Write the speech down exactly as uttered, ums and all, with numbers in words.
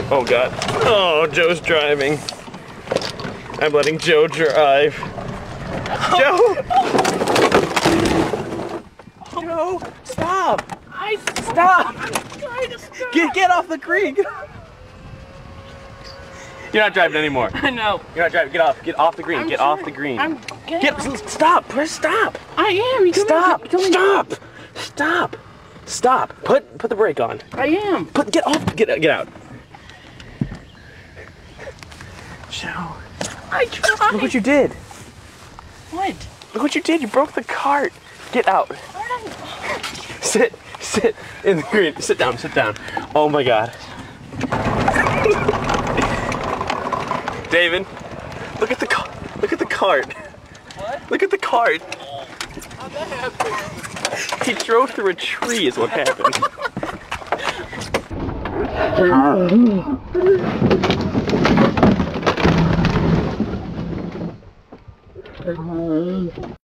Oh God. Oh, Joe's driving. I'm letting Joe drive. Joe! Joe, stop! I Stop! I'm trying to stop. Get, get off the creek! You're not driving anymore. I know. You're not driving. Get off. Get off the green. I'm get sorry. off the green. I'm getting Get. off. Stop. Press stop. I am. You told me- Stop. you told me- Stop. Stop. Stop. Put put the brake on. I am. Put get off. Get get out. Joe. I tried. Look what you did. What? Look what you did. You broke the cart. Get out. Sit. Sit in the green. Sit down. Sit down. Oh my God. David, look at the car. Look at the cart. What? Look at the cart. How'd that happen? He drove through a tree is what happened.